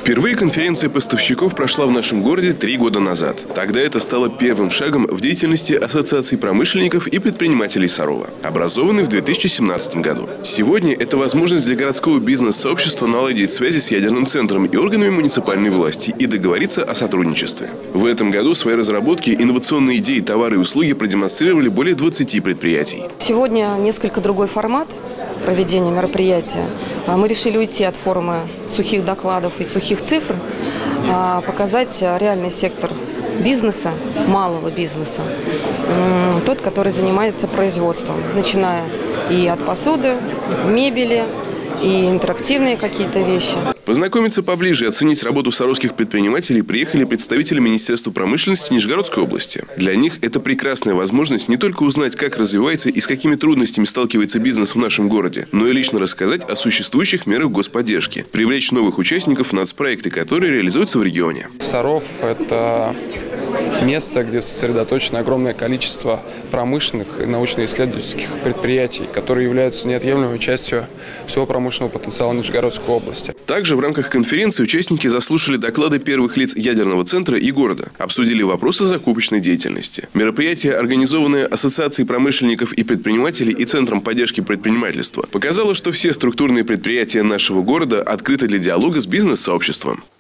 Впервые конференция поставщиков прошла в нашем городе 3 года назад. Тогда это стало первым шагом в деятельности Ассоциации промышленников и предпринимателей Сарова, образованной в 2017 году. Сегодня это возможность для городского бизнес-сообщества наладить связи с ядерным центром и органами муниципальной власти и договориться о сотрудничестве. В этом году свои разработки, инновационные идеи, товары и услуги продемонстрировали более 20 предприятий. Сегодня несколько другой формат проведения мероприятия. Мы решили уйти от формы сухих докладов и сухих цифр, показать реальный сектор бизнеса, малого бизнеса, тот, который занимается производством, начиная и от посуды, мебели, и интерактивные какие-то вещи. Познакомиться поближе и оценить работу саровских предпринимателей приехали представители Министерства промышленности Нижегородской области. Для них это прекрасная возможность не только узнать, как развивается и с какими трудностями сталкивается бизнес в нашем городе, но и лично рассказать о существующих мерах господдержки, привлечь новых участников в нацпроекты, которые реализуются в регионе. Саров – это место, где сосредоточено огромное количество промышленных и научно-исследовательских предприятий, которые являются неотъемлемой частью всего промышленного потенциала Нижегородской области. Также в рамках конференции участники заслушали доклады первых лиц ядерного центра и города, обсудили вопросы закупочной деятельности. Мероприятие, организованное Ассоциацией промышленников и предпринимателей и Центром поддержки предпринимательства, показало, что все структурные предприятия нашего города открыты для диалога с бизнес-сообществом.